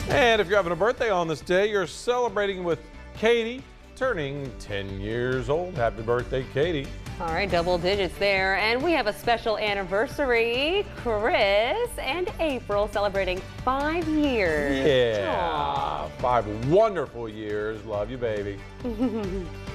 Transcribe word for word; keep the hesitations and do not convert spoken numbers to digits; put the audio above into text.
And if you're having a birthday on this day, you're celebrating with Katie, turning ten years old. Happy birthday, Katie. All right, double digits there. And we have a special anniversary. Chris and April celebrating five years. Yeah, Aww. five wonderful years. Love you, baby.